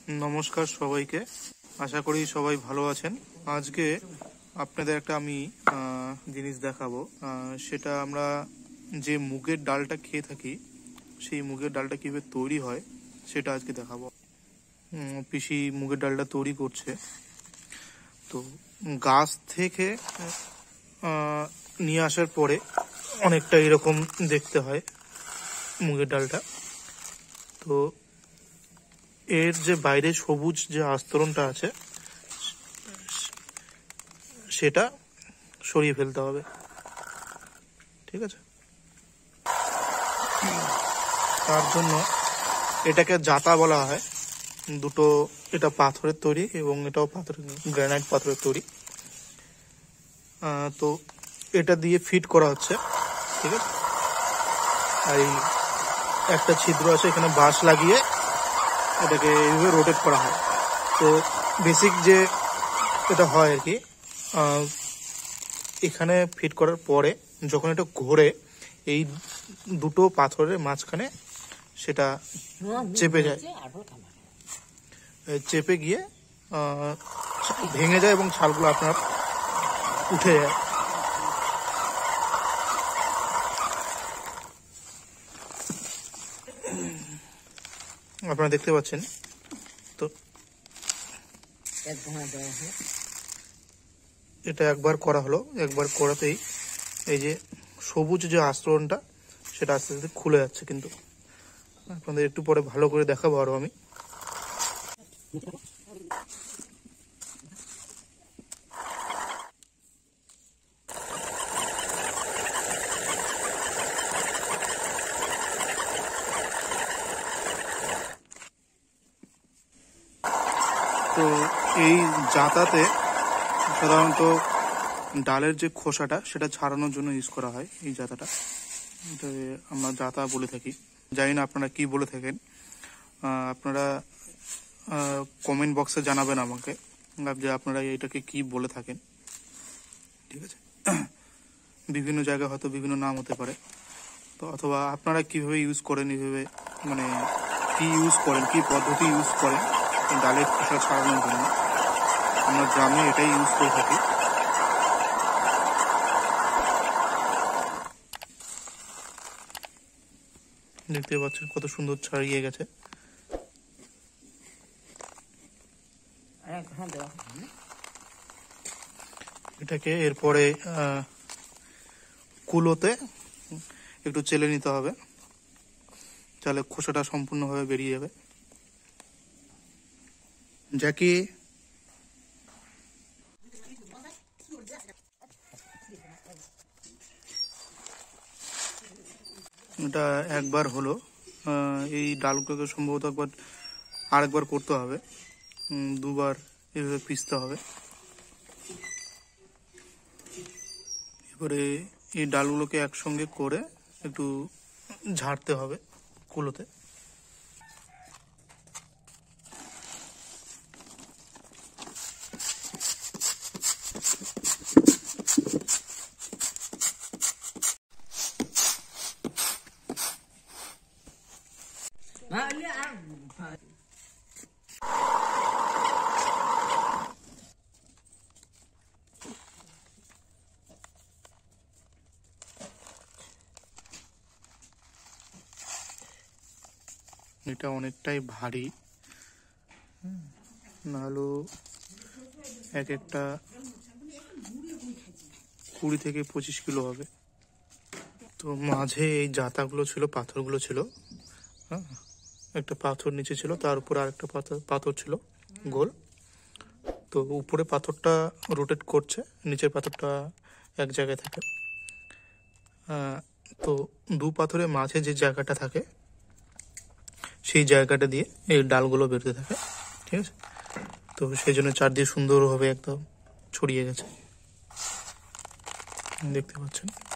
নমস্কার সবাইকে, আশা করি সবাই ভালো আছেন। আজকে আপনাদের একটা আমি জিনিস দেখাবো। সেটা আমরা যে মুগের ডালটা খেয়ে থাকি, সেই মুগের ডালটা কীভাবে তৈরি হয় সেটা আজকে দেখাবো। পিসি মুগের ডালটা তৈরি করছে। তো গাছ থেকে নিয়ে আসার পরে অনেকটা এরকম দেখতে হয় মুগের ডালটা। তো এর যে বাইরে সবুজ যে আস্তরণটা আছে সেটা সরিয়ে ফেলতে হবে, ঠিক আছে? তার জন্য এটাকে জাতা বলা হয়। দুটো, এটা পাথরের তৈরি এবং এটাও পাথরের, গ্রানাইট পাথরের তৈরি। তো এটা দিয়ে ফিট করা হচ্ছে, ঠিক আছে? আর এই একটা ছিদ্র আছে, এখানে বাঁশ লাগিয়ে এটাকে এইভাবে রোটেট করা হয়। তো বেসিক যে এটা হয় আর কি, এখানে ফিট করার পরে যখন এটা ঘোরে, এই দুটো পাথরের মাঝখানে সেটা চেপে যায়, চেপে গিয়ে ভেঙে যায় এবং ছালগুলো আপনার উঠে যায়। আপনারা দেখতে পাচ্ছেন। তো এটা একবার করা হলো, একবার করাতেই এই যে সবুজ যে আস্তরণটা সেটা আস্তে আস্তে খুলে যাচ্ছে। কিন্তু আপনাদের একটু পরে ভালো করে দেখাবো আরো আমি। তো এই জাতাতে সাধারণত ডালের যে খোসাটা সেটা ছাড়ানোর জন্য ইউজ করা হয়। এই জাতাটা, এটা আমরা জাতা বলে থাকি। জানি না আপনারা কি বলে থাকেন, আপনারা কমেন্ট বক্সে জানাবেন আমাকে যে আপনারা এটাকে কি বলে থাকেন, ঠিক আছে? বিভিন্ন জায়গায় হয়তো বিভিন্ন নাম হতে পারে। তো অথবা আপনারা কিভাবে ইউজ করেন, এইভাবে মানে কি ইউজ করেন, কি পদ্ধতি ইউজ করেন ডালের খোসা ছাড়ানোর জন্য। আমরা গ্রামে এটাই ইউজ করে থাকি। দেখতে পাচ্ছেন কত সুন্দর ছাড়িয়ে গেছে। এটাকে এরপরে কুলোতে একটু চেলে নিতে হবে, তাহলে খোসাটা সম্পূর্ণভাবে বেরিয়ে যাবে। যাকে এটা একবার হলো, এই ডালগুলোকে সম্ভবত আরেকবার করতে হবে, দুবার এভাবে পিষতে হবে। এবারে এই ডালগুলোকে একসঙ্গে করে একটু ঝাড়তে হবে কুলোতে। এটা অনেকটাই ভারী, নাহলে এক একটা 20 থেকে 25 কিলো হবে। তো মাঝে এই জাতাগুলো ছিল, পাথরগুলো ছিল, হ্যাঁ, একটা পাথর নিচে ছিল, তার উপরে আরেকটা পাথর ছিল গোল। তো উপরে পাথরটা রোটেট করছে, নিচের পাথরটা এক জায়গায় থাকে। তো দু পাথরের মাঝে যে জায়গাটা থাকে সেই জায়গাটা দিয়ে এই ডালগুলো বেরোতে থাকে, ঠিক আছে? তো সেই জন্য চারদিকে সুন্দরভাবে একদম ছড়িয়ে গেছে, দেখতে পাচ্ছেন।